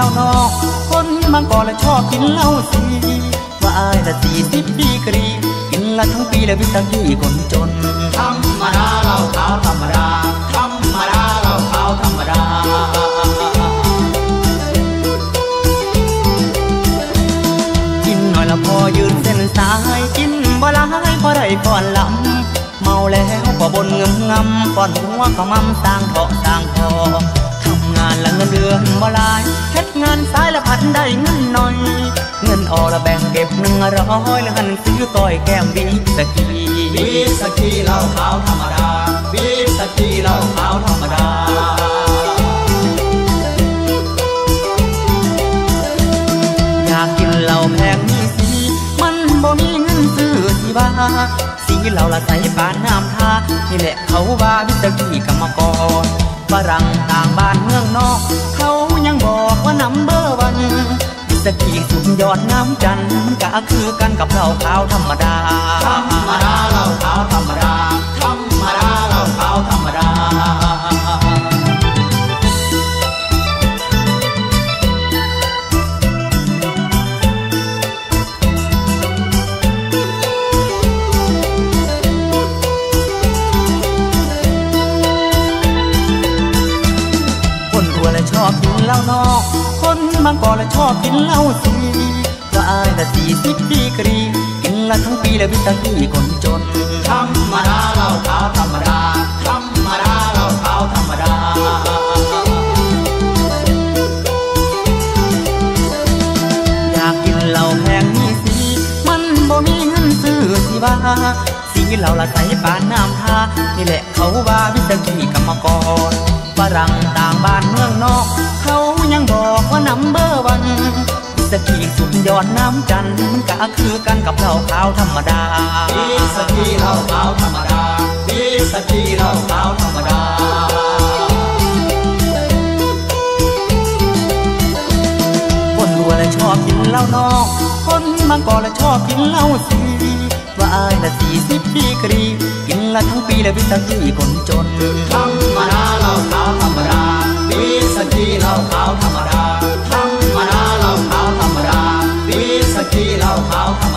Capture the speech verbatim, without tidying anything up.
ล้านอกคนบางกอกและชอบกินเหล้าสีว่าอายละสี่สิบดีกรีกินละทั้งปีและวิตากี้คนจนธรรมดาเหล้าขาวธรรมดาธรรมดาเหล้าขาวธรรมดากินหน่อยละพอยืนเส้นสายกินบ่หลายพอได้ก่อนลำเมาแล้วก็บนเงิมงำก่อนหัวก็มั่มสร้างเถาะสร้างพอทำงานละเงินเดือนบ่หลายเฮ็ดงานสายละพันได้เงินหน่อยเงินออกละแบ่งเก็บหนึ่งร้อยแล้วหันซื้อต้อยแก้มบีสกีบีสกีเหล้าขาวธรรมดาบีสกีเหล้าขาวธรรมดาอยากกินเหล้าแพงนี่สิมันบ่มีเงินซื้อสิบ้าสีเหล้าละใสปานน้ำทานี่แหละเขาว่าวิสกี้กรรมกรฝรั่งต่างบ้านเมืองนอกเขายังบอกว่านัมเบอร์วันวิสกี้สุดยอดน้ำจันมันก็คือกันกับเหล้าขาวธรรมดาธรรมดาเหล้าขาวธรรมดาธรรมดาเหล้าขาวธรรมดาชอบกินเหล้านอกคนบางกอกและชอบกินเหล้าสีว่าอายละสี่สิบดีกรีกินละทั้งปีและวิตากี้คนจนธรรมดาเหล้าขาวธรรมดาธรรมดาเหล้าขาวธรรมดาอยากกินเหล้าแพงนี่สิมันบ่มีเงินซื้อสิบ้าสีเหล้าละใสปานน้ำทานี่แหละเขาว่าวิสกี้กรรมกรฝรั่งต่างบ้านเมืองนอกเขายังบอกว่านัมเบอร์วันวิสกี้สุดยอดน้ำจันมันก็คือกันกับเหล้าขาวธรรมดาวิสกี้เหล้าขาวธรรมดาวิสกี้เหล้าขาวธรรมดาคนรวยและชอบกินเหล้านอกคนบางกอกและชอบกินเหล้าสีว่าอายละสี่สิบดีกรีกินละทั้งปีและวิสกี้คนจนธรรมดาเหล้าขาวธรรมดาวิสกี้เหล้าขาวธรรมดาธรรมดาเหล้าขาวธรรมดาวิสกี้เหล้าขาวธรรม